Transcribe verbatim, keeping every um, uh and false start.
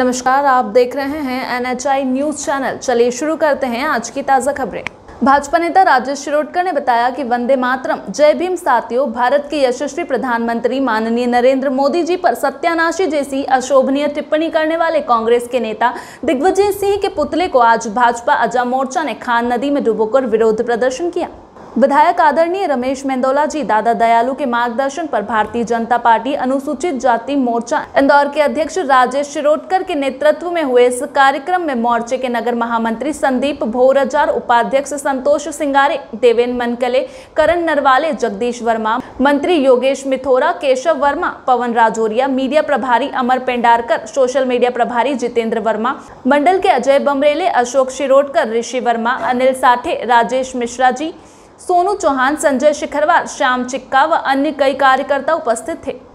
नमस्कार, आप देख रहे हैं N H I news channel. चलिए शुरू करते हैं आज की ताजा खबरें। भाजपा नेता राजेश शिरोडकर ने बताया कि वंदे मातरम, जय भीम साथियों, भारत के यशस्वी प्रधानमंत्री माननीय नरेंद्र मोदी जी पर सत्यानाशी जैसी अशोभनीय टिप्पणी करने वाले कांग्रेस के नेता दिग्विजय सिंह के पुतले को आज भाजपा अजा मोर्चा ने खान नदी में डुबोकर विरोध प्रदर्शन किया। विधायक आदरणीय रमेश मेंदोला जी दादा दयालु के मार्गदर्शन पर भारतीय जनता पार्टी अनुसूचित जाति मोर्चा इंदौर के अध्यक्ष राजेश शिरोडकर के नेतृत्व में हुए इस कार्यक्रम में मोर्चे के नगर महामंत्री संदीप भोराजार, उपाध्यक्ष संतोष सिंगारे, देवेन मनकले, करण नरवाले, जगदीश वर्मा, मंत्री योगेश मिथोरा, केशव वर्मा, पवन राजौरिया, मीडिया प्रभारी अमर पेंडारकर, सोशल मीडिया प्रभारी जितेंद्र वर्मा, मंडल के अजय बमरेले, अशोक शिरोडकर, ऋषि वर्मा, अनिल साठे, राजेश मिश्रा जी, सोनू चौहान, संजय शिखरवार, श्याम चिक्का व अन्य कई कार्यकर्ता उपस्थित थे।